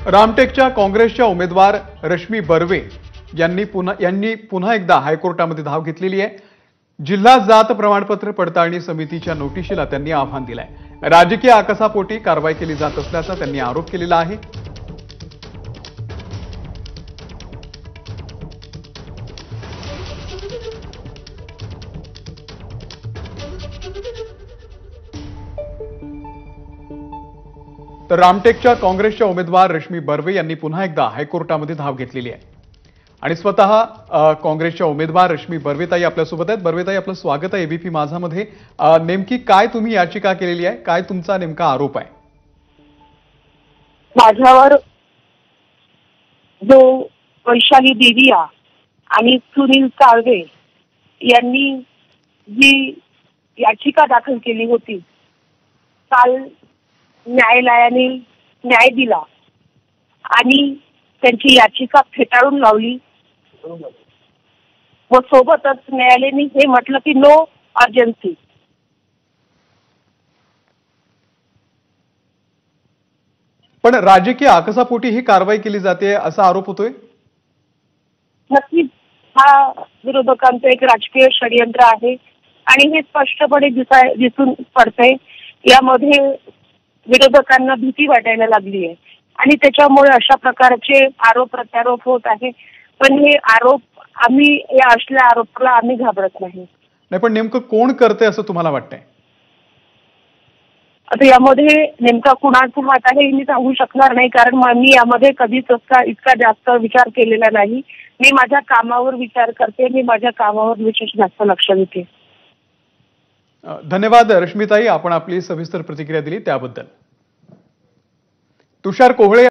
रामटेकच्या काँग्रेसच्या उमेदवार रश्मी बर्वे यांनी पुन्हा एकदा हायकोर्टामध्ये धाव घेतलेली आहे। जिल्हा जात प्रमाणपत्र पडताळणी समितीच्या नोटिशीला त्यांनी आव्हान दिलंय। राजकीय आकसापोटी कारवाई केली जात असल्याचा त्यांनी आरोप केलेला आहे। तर रामटेकच्या काँग्रेसच्या उमेदवार रश्मी बर्वे यांनी पुन्हा एकदा हायकोर्टामध्ये धाव घेतलेली आहे आणि स्वतः काँग्रेसच्या उमेदवार रश्मी बर्वेताई आपल्यासोबत आहेत। बर्वेताई, आपलं स्वागत आहे एबीपी माझामध्ये। नेमकी काय तुम्ही याचिका केलेली आहे, काय तुमचा नेमका आरोप आहे? माझ्यावर जो वैशाली देविया आणि सुनील साळवे यांनी जी याचिका दाखल केली होती, काल न्यायालयाने न्याय दिला आणि त्यांची याचिका फेटाळून लावली व सोबतच न्यायालयाने हे म्हटलं की नो अर्जन्सी। पण राजकीय आकसापोटी ही कारवाई केली जाते असा आरोप होतोय। नक्कीच हा विरोधकांचं एक राजकीय षडयंत्र आहे आणि हे स्पष्टपणे दिसून पडतंय। यामध्ये विरोधकांना भीती वाटायला लागली आहे आणि त्याच्यामुळे अशा प्रकारचे आरोप प्रत्यारोप होत आहे। पण हे आरोप या असल्या आरोपाला आम्ही घाबरत नाही। पण नेमकं कोण करते असं तुम्हाला वाटतंय? आता यामध्ये नेमका कुणाचा हात आहे हे मी सांगू शकणार नाही, कारण मी यामध्ये कधीच इतका जास्त विचार केलेला नाही। मी माझ्या कामावर विचार करते, मी माझ्या कामावर विशेष जास्त लक्ष देते। धन्यवाद रश्मीताई, आपण आपली सविस्तर प्रतिक्रिया दिली त्याबद्दल। तुषार कोहळे